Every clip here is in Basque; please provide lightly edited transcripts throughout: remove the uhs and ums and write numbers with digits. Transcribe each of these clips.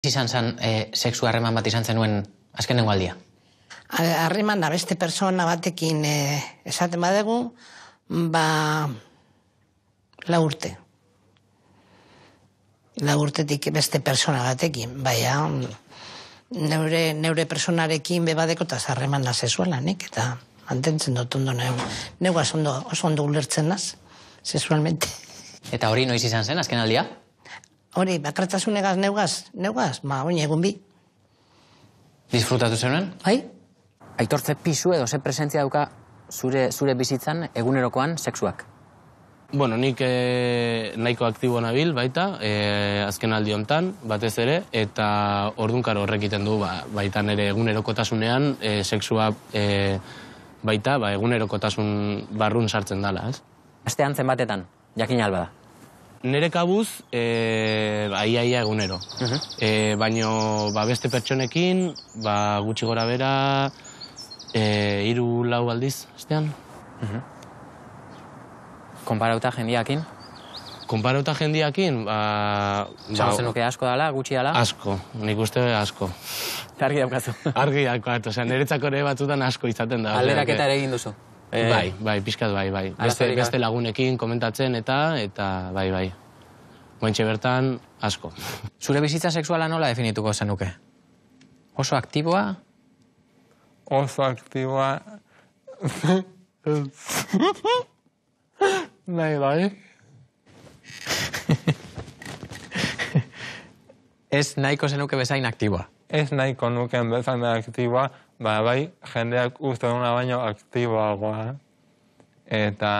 Izan zen, sexu harreman bat izan zenuen azkenengo aldia? Harreman da beste persona batekin esaten badegu, 4 urte. 4 urtetik beste persona batekin, baina neure personarekin bebadeko eta harreman da sexuala, nik, eta mantentzen dut ondo neu oso ondo ulertzen naz, sexualmente. Eta hori noiz izan zen, azken aldia? Hori, bakartasunegaz, oin egun bi. Disfrutatu zenuen? Bai? Aitor, ze pisu edo ze presentzia dauka zure bizitzan egunerokoan sexuak? Bueno, nik nahiko aktibo nabil baita, azken aldi hontan, batez ere, eta ordunkaro horrekiten du baita nire egunerokotasunean sexua baita egunerokotasun barrun sartzen dela, ez? Astean zenbatetan, jakin alba da? Nire kabuz, aia egunero. Baino, beste pertsonekin, gutxi gora bera, 3-4 aldiz, astean. Konparauta jendiakin? Konparauta jendiakin, Zan zenuke asko dala, gutxi dala? Asko, nik uste asko. Argi daukazu. Argi daukazu, niretzako ere batzutan asko izaten da. Alderaketa ere egin duzu? Bai, pixkat bai. Beste lagunekin komentatzen eta bai. Mointxe bertan, asko. Zure bizitza sexuala nola definituko zenuke? Oso aktiboa? Oso aktiboa... Bai. Ez nahiko zenuke bezain aktiboa? Ez nahiko nuken bezain aktiboa, bai, jendeak uste duna baino aktiboagoa. Eta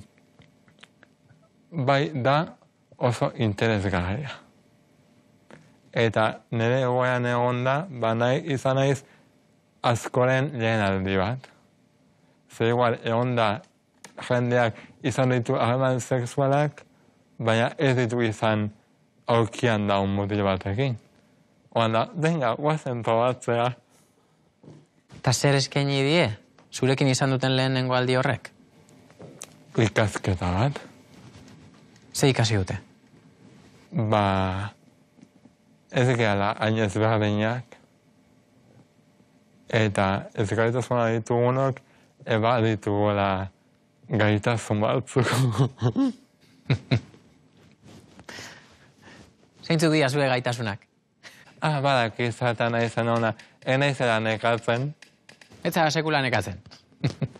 bai da oso interesgarria. Eta nire egoean egon da, nahi izan naiz askoren lehen aldi bat. Zer igual egon da jendeak izan ditu harreman sexualak, baina ez ditu izan aurkian daun mutil batekin. Oanda, venga, guazen probatzea. Eta zer eskaini die? Zurekin izan duten lehenengo aldi horrek? Ikasketa bat. Ze ikasi dute? Ez gehala hain ezberdinak. Eta ez gaitasuna ditugunok, eba ditugula gaitasun batzuk. Zeintzuk dira zure gaitasunak? Badak izaten nahi zen ona, enaiz nekatzen. Ez zara sekula nekatzen?